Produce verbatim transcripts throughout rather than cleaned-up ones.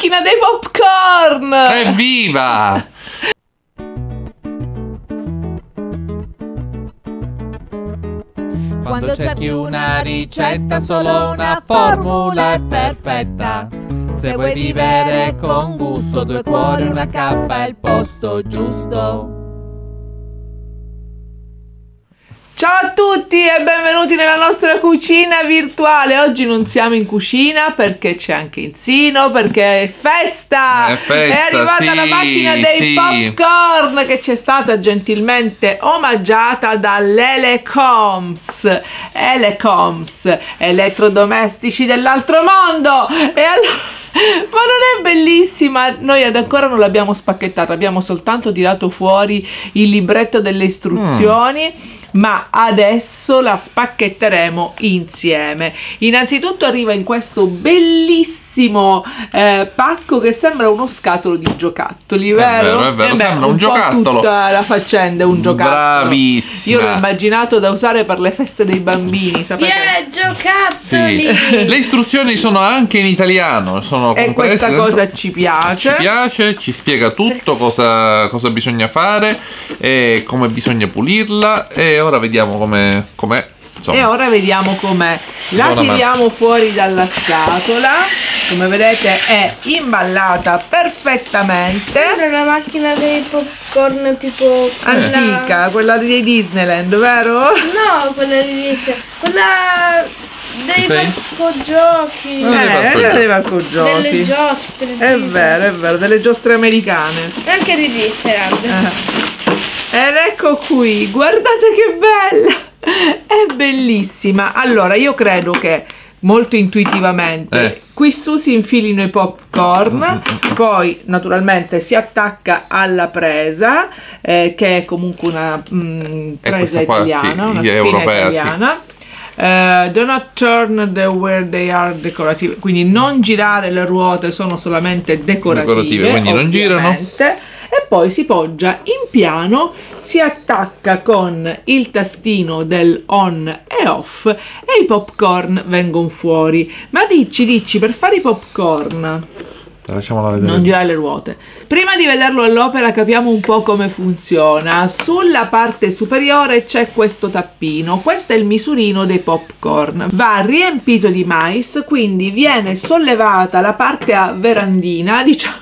macchina dei popcorn! Evviva! Quando cerchi una ricetta, solo una formula è perfetta. Se vuoi vivere con gusto, due cuori, una cappa è il posto giusto. Ciao a tutti e benvenuti nella nostra cucina virtuale. Oggi non siamo in cucina perché c'è anche Enzino, perché è festa! È festa, è arrivata sì, la macchina dei sì. popcorn che ci è stata gentilmente omaggiata dall'Elecoms. Elecoms, elettrodomestici dell'altro mondo. E allora... Ma non è bellissima? Noi ad ancora non l'abbiamo spacchettata, abbiamo soltanto tirato fuori il libretto delle istruzioni. Mm. Ma adesso la spacchetteremo insieme. Innanzitutto arriva in questo bellissimo eh, pacco che sembra uno scatolo di giocattoli, vero? È vero, è vero, eh beh, sembra un, un giocattolo. Po' tutta la faccenda è un giocattolo. Bravissima. Io l'ho immaginato da usare per le feste dei bambini, sapete? Yeah, giocattoli! Sì. Le istruzioni sono anche in italiano, sono e questa cosa dentro. Ci piace. Ci piace, ci spiega tutto cosa, cosa bisogna fare e come bisogna pulirla. E ora vediamo com'è. com'è insomma. E ora vediamo com'è. La Buona tiriamo fuori dalla scatola. Come vedete è imballata perfettamente. Sembra una macchina dei popcorn tipo antica, quella di Disneyland, vero? No, quella di Disneyland, quella dei parcogiochi. Eh, quella dei parcogiochi. Delle giostre. È vero, è vero, delle giostre americane. E anche di Disneyland. Eh. Ed ecco qui, guardate che bella! È bellissima. Allora, io credo che molto intuitivamente eh. qui su si infilino i popcorn, poi naturalmente si attacca alla presa, eh, che è comunque una mh, presa italiana, qua, sì, una spina europea, italiana. Sì. Uh, do not turn the where they are decorative, quindi non girare le ruote, sono solamente decorative, decorative quindi non girano. E poi si poggia in piano, si attacca con il tastino del on e off e i popcorn vengono fuori. Ma dici, dici, per fare i popcorn lasciamola vedere. Non girare le ruote. Prima di vederlo all'opera capiamo un po' come funziona. Sulla parte superiore c'è questo tappino, questo è il misurino dei popcorn, va riempito di mais, quindi viene sollevata la parte a verandina, diciamo,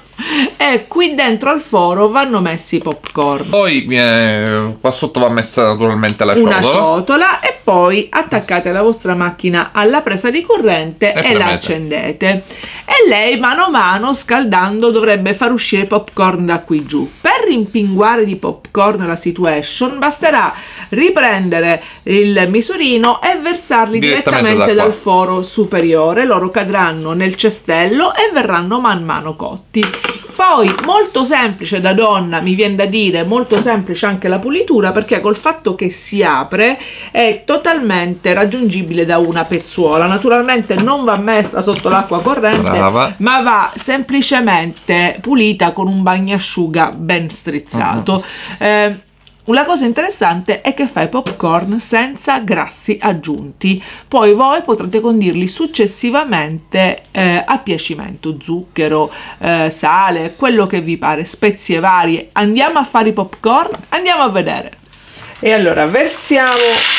e qui dentro al foro vanno messi i popcorn. Poi eh, qua sotto va messa naturalmente la ciotola. Una ciotola e poi attaccate la vostra macchina alla presa di corrente e, e la accendete. E lei mano a mano scaldando dovrebbe far uscire i popcorn da qui giù. Per rimpinguare di popcorn la situation basterà riprendere il misurino e versarli direttamente, direttamente da dal foro superiore. Loro cadranno nel cestello e verranno man mano cotti. Poi molto semplice da donna, mi viene da dire, molto semplice anche la pulitura, perché col fatto che si apre è totalmente raggiungibile da una pezzuola. Naturalmente non va messa sotto l'acqua corrente. Brava. Ma va semplicemente pulita con un bagnasciuga ben strizzato. Uh-huh. eh, La cosa interessante è che fa i popcorn senza grassi aggiunti, poi voi potrete condirli successivamente eh, a piacimento, zucchero, eh, sale, quello che vi pare, spezie varie. Andiamo a fare i popcorn? Andiamo a vedere. E allora versiamo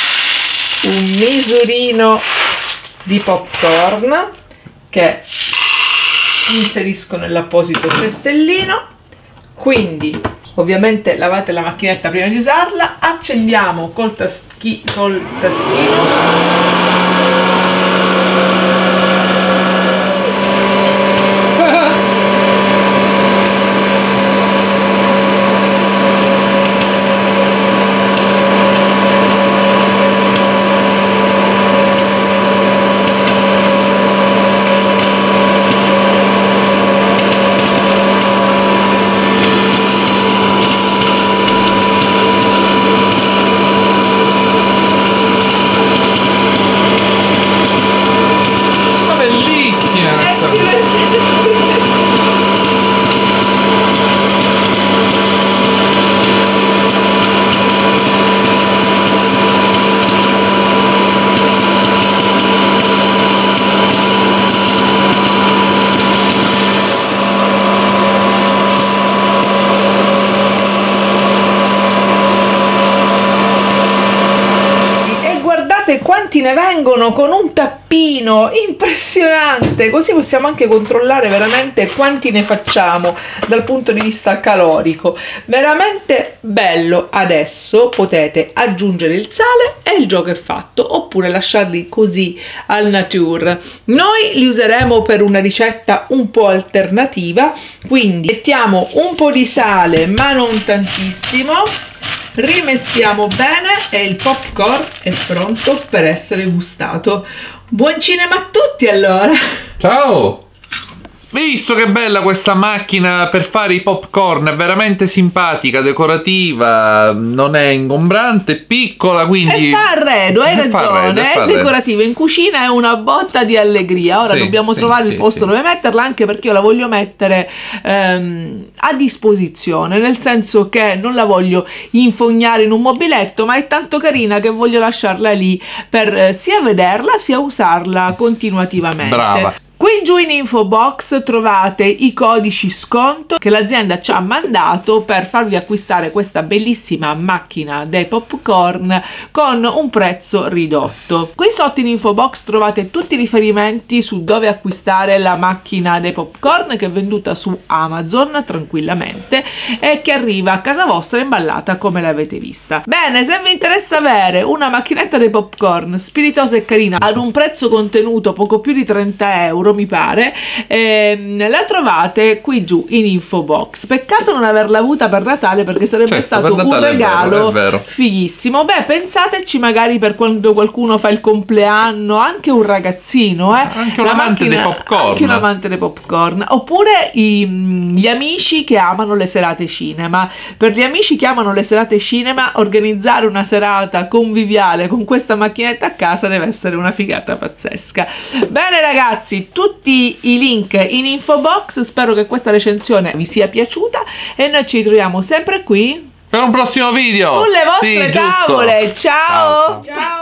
un misurino di popcorn che inserisco nell'apposito cestellino, quindi ovviamente lavate la macchinetta prima di usarla, accendiamo col, taschi, col tastino. tutti ne vengono con un tappino impressionante, così possiamo anche controllare veramente quanti ne facciamo dal punto di vista calorico. Veramente bello. Adesso potete aggiungere il sale e il gioco è fatto, oppure lasciarli così al nature. Noi li useremo per una ricetta un po' alternativa, quindi mettiamo un po' di sale ma non tantissimo, rimestiamo bene e il popcorn è pronto per essere gustato. Buon cinema a tutti allora! Ciao! Visto che bella questa macchina per fare i popcorn, è veramente simpatica, decorativa, non è ingombrante, piccola, quindi... E fa arredo, hai ragione, è decorativa in cucina, è una botta di allegria. Ora sì, dobbiamo sì, trovare sì, il posto sì. dove metterla, anche perché io la voglio mettere ehm, a disposizione, nel senso che non la voglio infognare in un mobiletto, ma è tanto carina che voglio lasciarla lì per eh, sia vederla sia usarla continuativamente. Brava! Qui giù in info box trovate i codici sconto che l'azienda ci ha mandato per farvi acquistare questa bellissima macchina dei popcorn con un prezzo ridotto. Qui sotto in info box trovate tutti i riferimenti su dove acquistare la macchina dei popcorn, che è venduta su Amazon tranquillamente e che arriva a casa vostra imballata come l'avete vista. Bene, se vi interessa avere una macchinetta dei popcorn spiritosa e carina ad un prezzo contenuto poco più di trenta euro, mi pare, ehm, la trovate qui giù in info box. Peccato non averla avuta per Natale, perché sarebbe certo, stato un regalo è vero, è vero. fighissimo. Beh, pensateci magari per quando qualcuno fa il compleanno, anche un ragazzino, eh? anche un amante dei popcorn, anche un amante dei popcorn, oppure i, gli amici che amano le serate cinema. Per gli amici che amano le serate cinema, organizzare una serata conviviale con questa macchinetta a casa deve essere una figata pazzesca. Bene ragazzi, tutti i link in info box. Spero che questa recensione vi sia piaciuta e noi ci ritroviamo sempre qui per un prossimo video sulle vostre sì, tavole. Ciao, ciao.